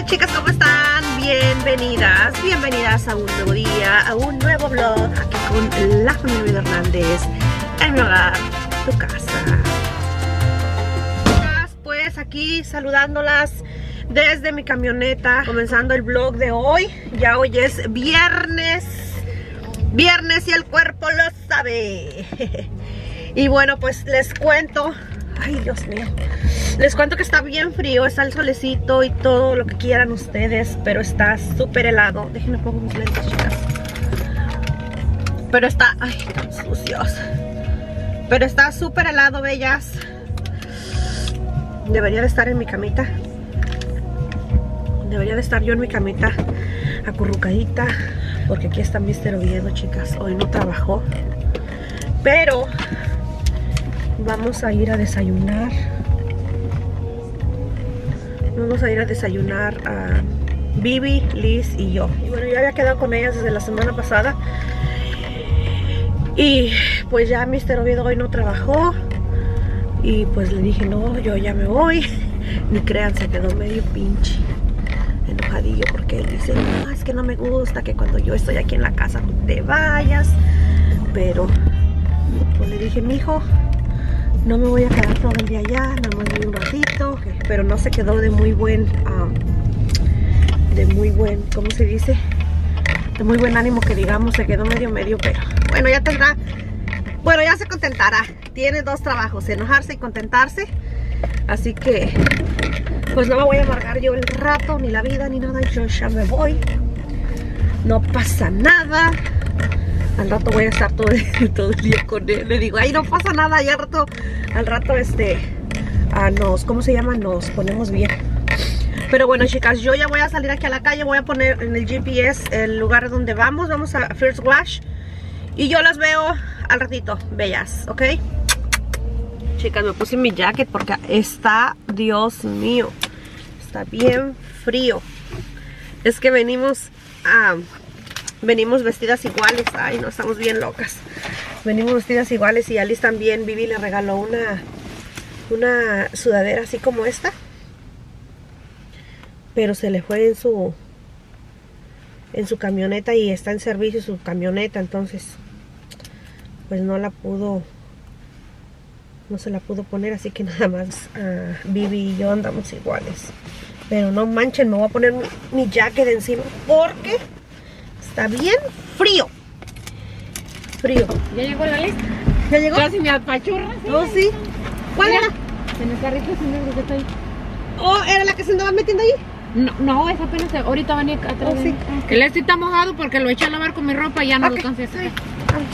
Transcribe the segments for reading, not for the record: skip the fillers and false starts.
Chicas, ¿cómo están? Bienvenidas a un nuevo día, a un nuevo vlog aquí con la familia Hernández en mi hogar, tu casa. Pues aquí saludándolas desde mi camioneta, comenzando el vlog de hoy. Ya hoy es viernes y el cuerpo lo sabe. Y bueno, pues les cuento, ay Dios mío, les cuento que está bien frío, está el solecito y todo lo que quieran ustedes, pero está súper helado. Déjenme pongo mis lentes, chicas. Pero está, ay, tan sucios. Pero está súper helado, bellas. Debería de estar en mi camita. Debería de estar yo en mi camita acurrucadita, porque aquí está Mr. Oviedo, chicas. Hoy no trabajó, pero vamos a ir a desayunar. Vamos a ir a desayunar a Bibi, Liz y yo. Y bueno, yo había quedado con ellas desde la semana pasada. Y pues ya Mr. Oviedo hoy no trabajó. Y pues le dije, no, yo ya me voy. Ni crean, se quedó medio pinche enojadillo, porque él dice, no, es que no me gusta que cuando yo estoy aquí en la casa tú te vayas. Pero pues le dije, mijo, no me voy a quedar todo el día allá, nada más voy un ratito. Pero no se quedó de muy buen, ¿cómo se dice? De muy buen ánimo, que digamos, se quedó medio, pero bueno, ya tendrá, bueno, ya se contentará. Tiene dos trabajos, enojarse y contentarse. Así que pues no me voy a amargar yo el rato, ni la vida, ni nada. Yo ya me voy, no pasa nada. Al rato voy a estar todo el día con él. Le digo, ay, no pasa nada. Y al rato ¿cómo se llama? Nos ponemos bien. Pero bueno, chicas, yo ya voy a salir aquí a la calle. Voy a poner en el GPS el lugar donde vamos. Vamos a First Wash. Y yo las veo al ratito, bellas, ¿ok? Chicas, me puse mi jacket porque está, Dios mío, está bien frío. Es que venimos vestidas iguales. Ay, no, estamos bien locas. Venimos vestidas iguales y a Liz también. Vivi le regaló una sudadera así como esta, pero se le fue en su camioneta y está en servicio su camioneta, entonces pues no se la pudo poner, así que nada más Bibi y yo andamos iguales. Pero no manchen, me voy a poner mi jacket encima porque está bien frío. ¿Ya llegó la lista? ¿Ya llegó? Casi me apachurra. ¿Sí? Oh, sí. ¿Cuál era? En el carrito negro que está ahí. Oh, ¿era la que se andaba metiendo ahí? No, esa apenas ahorita venía atrás. Oh, sí. El este está mojado porque lo eché a lavar con mi ropa y ya no lo alcancé a sacar. Vamos.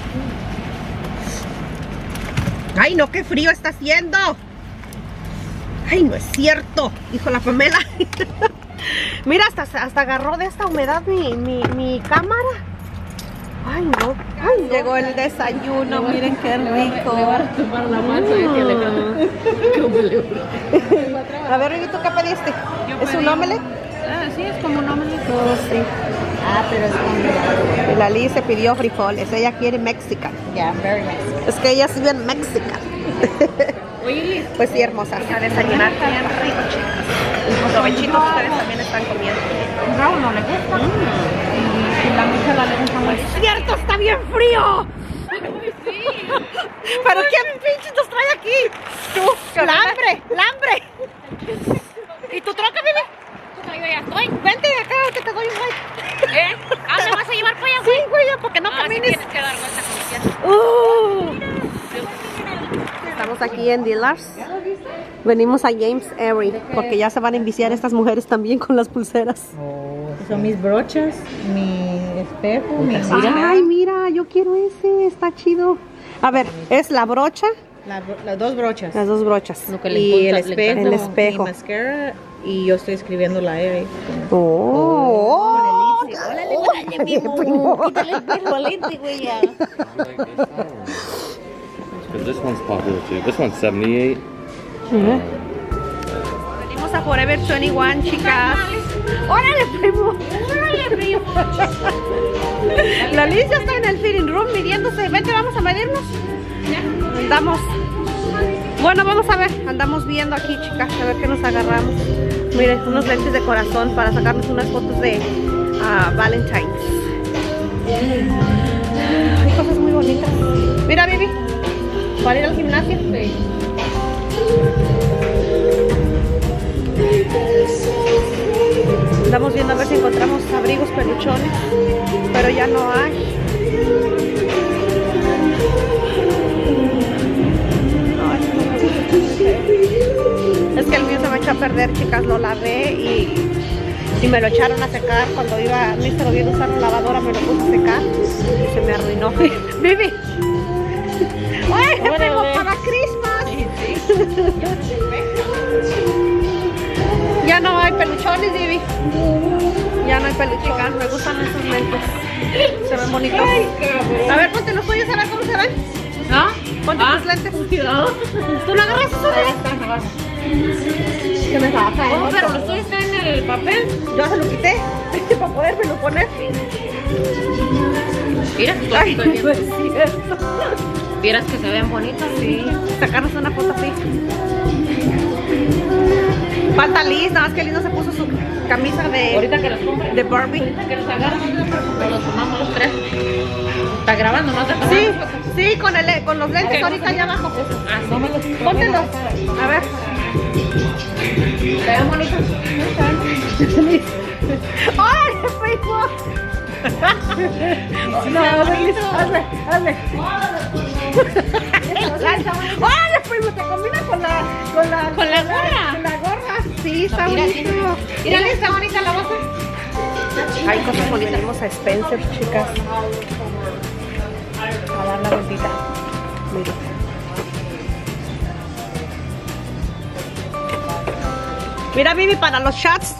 Ay, no, qué frío está haciendo. Ay, no es cierto, dijo la Pamela. Mira, hasta agarró de esta humedad mi cámara. Ay, no. Ay, no. Llegó el desayuno, miren qué rico. Le va a tomar la masa A ver, ¿y tú qué pediste? ¿Es un omelette? Sí, es como un omelette. Oh, sí. Pero es como... La Liz se pidió frijoles, ella quiere mexican. Yeah, very Mexican. Es que ella sí bien mexican. Oye, Liz. Pues sí, hermosa. A desayunar bien rico, chicas. Los provechito ustedes también están comiendo. Raúl no le gusta. Y la Michela le gusta mucho. ¡Es cierto! ¡Está bien frío! Sí. ¿Pero quién pinches nos trae aquí? ¡Tú! ¡Lambre! ¿Y tu troca, bebé? Yo ya estoy. Vente acá que te doy un ride. ¿A dónde vas a llevar para allá? Sí, güey, porque no camines. Sí tienes que dar vuelta con mi pierna. Estamos aquí en Dillard's. Venimos a James Erie porque ya se van a enviciar estas mujeres también con las pulseras. Son mis brochas, mi espejo, mi Ay, mira, yo quiero ese, está chido. A ver, es la brocha. Las dos brochas. Las dos brochas. Lo que le y el importa, espejo. El espejo. Mi mascara y yo estoy escribiendo la E. Oh, Órale, mi amor. Quítale el pelo al lente, güey. Because this one's popular too. This one's 78. Venimos a Forever 21, chicas. ¡Órale, primo! Órale, primo. La Liz ya está en el fitting room midiéndose. Vente, vamos a medirnos. Andamos Bueno, vamos a ver, andamos viendo aquí, chicas, a ver qué nos agarramos. Miren, unos lentes de corazón para sacarnos unas fotos de Valentine's. Hay cosas muy bonitas. Mira, baby, para ir al gimnasio. Sí. Andamos viendo a ver si encontramos abrigos peluchones, pero ya no hay. Es que el mío se me echó a perder, chicas, lo lavé y me lo echaron a secar. Cuando iba Mr. Oviedo a usar la lavadora me lo puse a secar y se me arruinó. Vivi, ¡ay, primo, para Christmas! Ya no hay peluchones, Vivi. Ya no hay peluchones. Me gustan esos lentes. Se ven bonitos. A ver, ponte los tuyos a ver cómo se ven. ¿No? Ponte tus lentes. ¿Tú no agarras esos lentes? Que me baja. Oh, pero los tuyos están en el papel. Yo se lo quité para podérmelo poner. Mira, ay, no es cierto. Vieras que se ven bonitos. Sí, sacarnos una foto así. Falta Liz, nada más que Liz no se puso su camisa de, ahorita que los compre, de Barbie. Ahorita que los agarran, los tomamos los tres. Está grabando, ¿no? Sí, sí, con los lentes okay. Ahorita allá abajo. Asómalos. Póntelos. A ver. Se ven bonitos. ¡Ay, Facebook! No, hazle. ¡Ay, primo! Te combina con la gorra. Con la gorra. Sí, está bonito. Mira, está bonita la bolsa. Hay cosas bonitas. Vamos a Spencer, chicas. A dar la vueltita. Mira. Mira, Vivi, para los shots.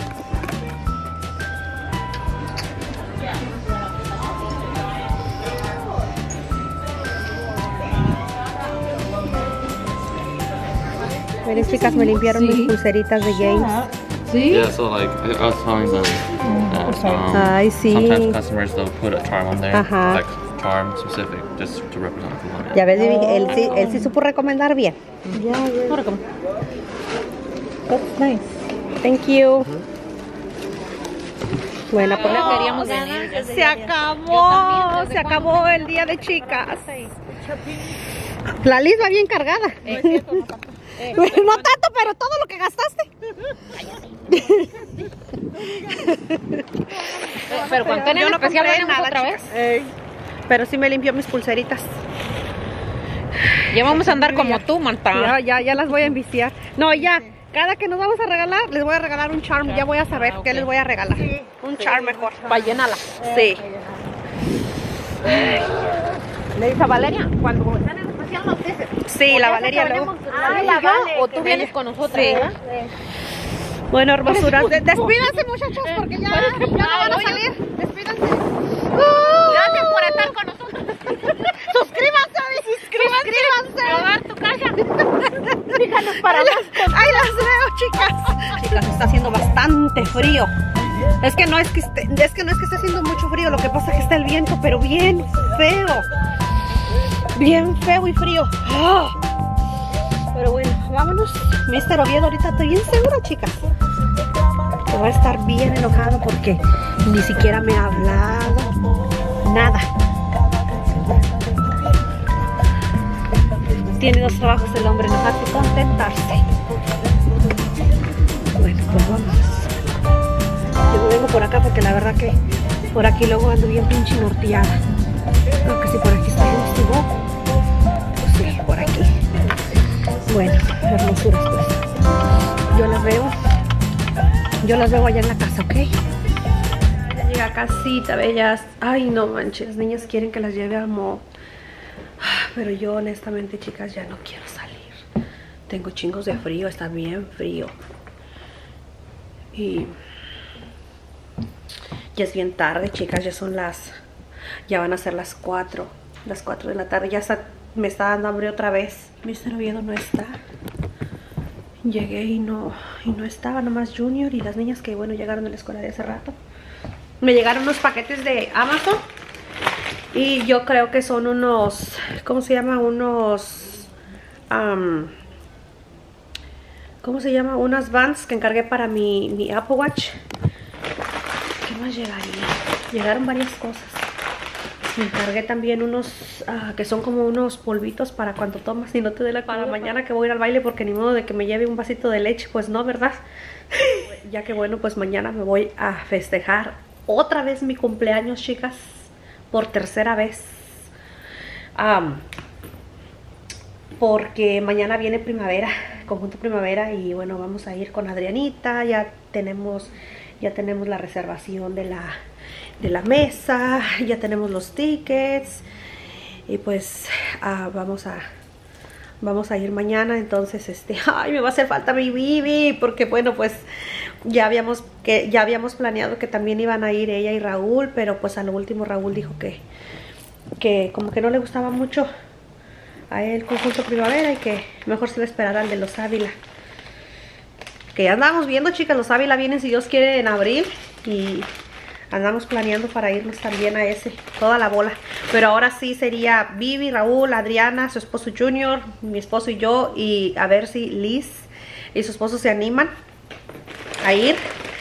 Miren, chicas, me limpiaron mis pulseritas de James. ¿Sí? Yeah, so like I was telling them that ay, sí. sometimes customers they'll put a charm on there, ajá. like charm specific, just to represent the limit. Ya ves, Vivi, él sí supo recomendar bien. Ya, That's nice. Thank you. Bueno, pues queríamos venir. Se acabó el día de chicas. La Liz va bien cargada. No tanto, pero todo lo que gastaste. Pero cuando yo no especial compré nada otra vez. Pero sí me limpió mis pulseritas. Ya vamos a andar como tú, Marta. Ya las voy a enviciar. No, ya. Cada que nos vamos a regalar, les voy a regalar un charm. Ya voy a saber qué les voy a regalar. Un charm mejor. Para llenarla. Sí. Le dice a Valeria, cuando están en especial nos dice. Sí, la Valeria luego. O tú vienes con nosotros, sí. ¿verdad? Bueno, hermosuras. Despídanse, muchachos, porque ya no van a salir. Despídanse. Gracias por estar con nosotros. Suscríbanse. Probar tu casa. Fíjanos para las cosas. Ay, las veo, chicas. Chicas, está haciendo bastante frío. Es que no es que esté haciendo mucho frío. Lo que pasa es que está el viento, pero bien feo. Bien feo y frío. Pero bueno, vámonos. Mr. Oviedo, ahorita estoy bien segura, chicas, que va a estar bien enojado porque ni siquiera me ha hablado. Nada. Tiene dos trabajos el hombre, enojarse y contentarse. Bueno, pues vamos. Yo vengo por acá porque la verdad que por aquí luego ando bien pinche norteada. Creo que si por aquí está el estuvo. Pues sí, por aquí. Bueno, hermosuras pues. Yo las veo allá en la casa, ¿ok? Llega a casita, bellas. Ay, no manches, las niñas quieren que las lleve a Mo. Pero yo honestamente, chicas, ya no quiero salir. Tengo chingos de frío, está bien frío. Y ya es bien tarde, chicas, ya van a ser las 4 de la tarde. Ya me está dando hambre otra vez. Mr. Oviedo no está. Llegué y no estaba, nomás Junior y las niñas que, bueno, llegaron de la escuela de hace rato. Me llegaron unos paquetes de Amazon. Y yo creo que son unos, ¿cómo se llama? Unos ¿cómo se llama? Unas bands que encargué para mi Apple Watch. ¿Qué más llegaría? Llegaron varias cosas. Me encargué también unos que son como unos polvitos para cuando tomas y no te dé la para mañana que voy a ir al baile, porque ni modo de que me lleve un vasito de leche, pues no, ¿verdad? Ya que bueno, pues mañana me voy a festejar otra vez mi cumpleaños, chicas, por tercera vez. Porque mañana viene primavera, conjunto primavera, y bueno, vamos a ir con Adrianita. Ya tenemos la reservación de la mesa, ya tenemos los tickets, y pues vamos a ir mañana. Entonces ay, me va a hacer falta mi Bibi, porque bueno, pues ya habíamos planeado que también iban a ir ella y Raúl, pero pues a lo último Raúl dijo que como que no le gustaba mucho a él conjunto primavera y que mejor se le esperara al de los Ávila, que ya andamos viendo, chicas. Los Ávila vienen, si Dios quiere, en abril, y andamos planeando para irnos también a ese, toda la bola. Pero ahora sí sería Bibi, Raúl, Adriana, su esposo Junior, mi esposo y yo, y a ver si Liz y su esposo se animan a ir.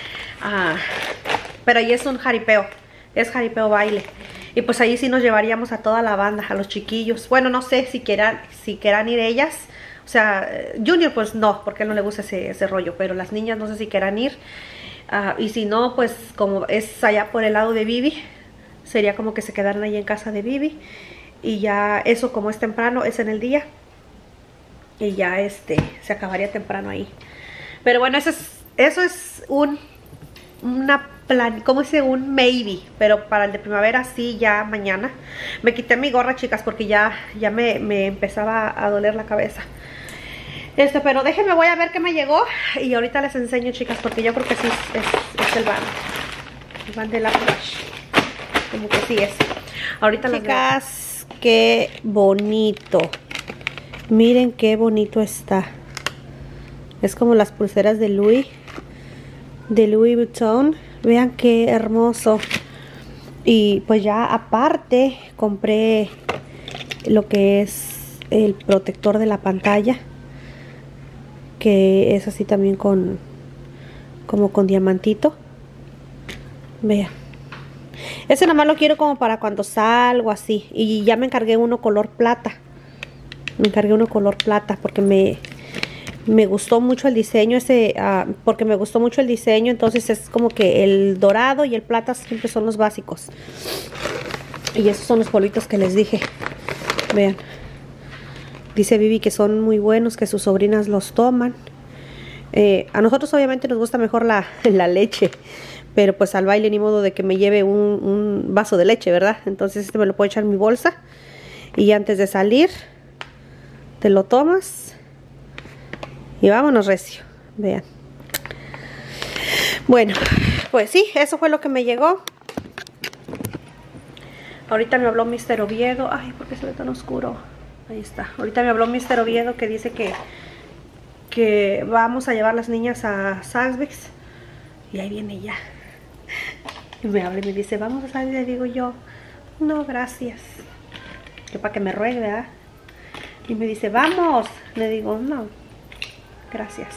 Pero ahí es un jaripeo, es jaripeo baile. Y pues ahí sí nos llevaríamos a toda la banda, a los chiquillos. Bueno, no sé si quieran ir ellas. O sea, Junior pues no, porque a él no le gusta ese rollo. Pero las niñas no sé si quieran ir. Y si no, pues como es allá por el lado de Bibi, sería como que se quedaran ahí en casa de Bibi. Y ya eso, como es temprano, es en el día. Y ya se acabaría temprano ahí. Pero bueno, eso es ¿cómo dice? Un maybe. Pero para el de primavera sí, ya mañana. Me quité mi gorra, chicas, porque ya me empezaba a doler la cabeza. Pero déjenme, voy a ver qué me llegó y ahorita les enseño, chicas, porque yo creo que sí es el van. El van de la Flash. Como que sí es. Ahorita, chicas, qué bonito. Miren qué bonito está. Es como las pulseras de Louis Vuitton. Vean qué hermoso. Y pues ya aparte compré lo que es el protector de la pantalla, que es así también como con diamantito. Vean, ese nada más lo quiero como para cuando salgo así. Y ya me encargué uno color plata. Porque me gustó mucho el diseño entonces es como que el dorado y el plata siempre son los básicos. Y esos son los polvitos que les dije. Vean, dice Bibi que son muy buenos, que sus sobrinas los toman. A nosotros obviamente nos gusta mejor la leche, pero pues al baile ni modo de que me lleve un vaso de leche, ¿verdad? Entonces me lo puedo echar en mi bolsa y antes de salir te lo tomas y vámonos recio. Vean. Bueno, pues sí, eso fue lo que me llegó. Ahorita me habló Mr. Oviedo. Ay, ¿por qué se ve tan oscuro? Ahí está. Ahorita me habló Mr. Oviedo que dice que vamos a llevar las niñas a Saks. Y ahí viene ya. Y me habla y me dice, vamos a salir. Le digo yo, no, gracias. Que para que me ruegue, ¿verdad? Y me dice, vamos. Le digo, no, gracias.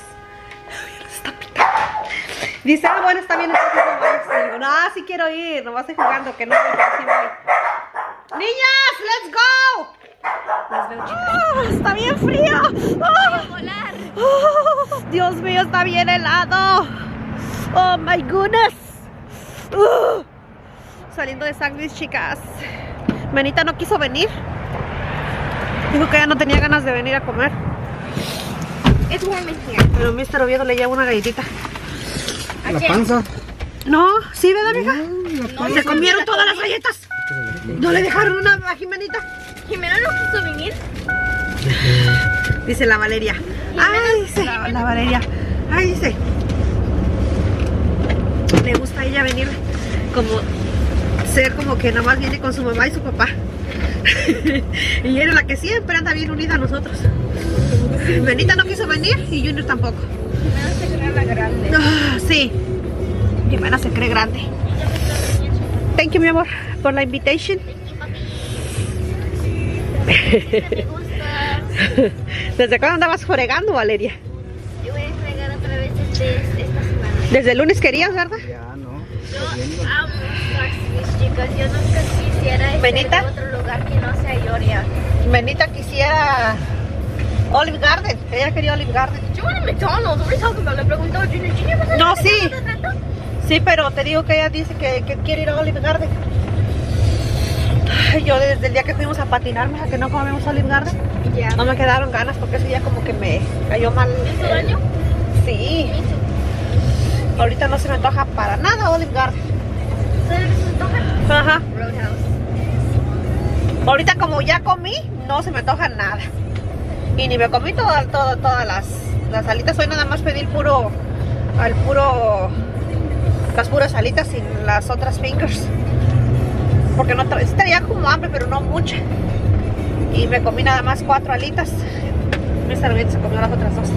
Dice, bueno, está bien, entonces no vayas. Y digo, no, sí quiero ir, no vas a ir jugando, que no voy, pero sí voy. ¡Niñas, let's go! Las veo, chicas. Está bien frío. Volar. Dios mío, está bien helado. Oh my goodness. Saliendo de Saks, chicas. Benita no quiso venir. Dijo que ya no tenía ganas de venir a comer. It's warm in here. Pero Mr. Oviedo le lleva una galletita. ¿La panza? No, ¿sí, verdad, mija? No, se comieron todas las galletas. ¿No le dejaron una a Jimenita? Jimena no quiso venir. Dice la Valeria. Ay, dice la Valeria. Ay, dice. Le gusta a ella venir ser como que nada más viene con su mamá y su papá. Y ella es la que siempre anda bien unida a nosotros. Benita no quiso venir y Junior tampoco. Jimena se cree la grande. Sí, Jimena se cree grande. Thank you, mi amor, por la invitation. Me gusta. ¿Desde cuándo andabas fregando, Valeria? Yo de esta semana. Desde el lunes querías, ¿verdad? Ya no. Yo amo mis chicas. Yo nunca quisiera estar ¿Benita? en otro lugar que no sea Ioria. Benita quisiera Olive Garden. Ella quería Olive Garden. Yo want a McDonald's. What are you talking about? Le preguntó a Junior, ¿vas a No, hacer sí. otro trato? Sí, pero te digo que ella dice que quiere ir a Olive Garden. Ay, yo desde el día que fuimos a patinar, mija, que no comemos Olive Garden, Ya. no me quedaron ganas porque ese día como que me cayó mal. ¿Hizo daño? Sí. Ahorita no se me antoja para nada Olive Garden. ¿Sabes qué se me antoja? Ajá. Roadhouse. Ahorita como ya comí, no se me antoja nada. Y ni me comí todas las alitas. Hoy nada más pedí las puras alitas sin las otras fingers. Porque no traía como hambre, pero no mucha. Y me comí nada más 4 alitas. Mi servilleta se comió las otras 2.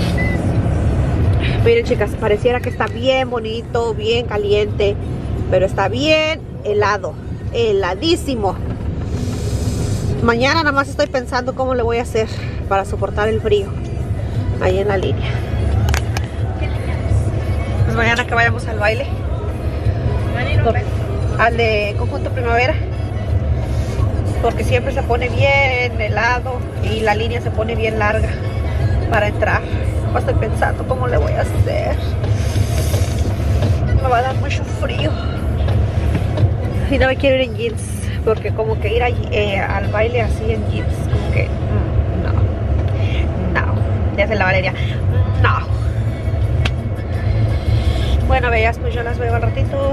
Miren, chicas, pareciera que está bien bonito, bien caliente, pero está bien helado, heladísimo. Mañana nada más estoy pensando cómo le voy a hacer para soportar el frío ahí en la línea. Pues mañana que vayamos al baile, al de Conjunto Primavera, porque siempre se pone bien helado y la línea se pone bien larga para entrar. Estoy pensando cómo le voy a hacer. Me va a dar mucho frío y no me quiero ir en jeans, porque como que ir al baile así en jeans, como que no, ya se la Valeria, no. Bueno, bellas, pues yo las veo al ratito.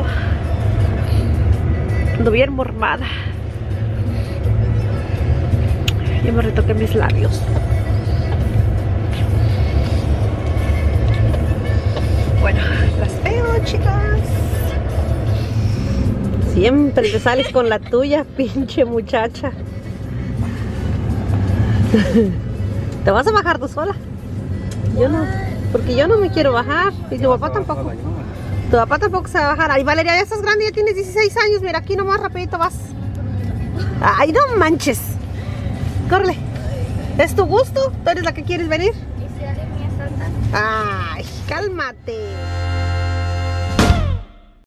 Ando bien mormada. Yo me retoqué mis labios. Bueno, las veo, chicas. Siempre te sales con la tuya, pinche muchacha. ¿Te vas a bajar tú sola? Yo no, porque yo no me quiero bajar. Y tu papá tampoco. Tu papá tampoco se va a bajar. Ay, Valeria, ya estás grande, ya tienes 16 años. Mira, aquí nomás rapidito vas. Ay, no manches. Córrele. ¿Es tu gusto? ¿Tú eres la que quieres venir? ¿Y si alguien me asalta? Ay, cálmate.